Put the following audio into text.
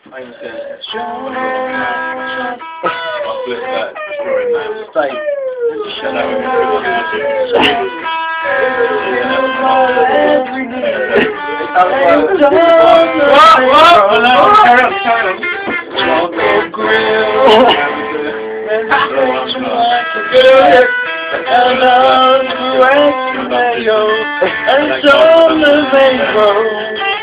I'm I'll flip that drawing now. Stay. Shut up. What?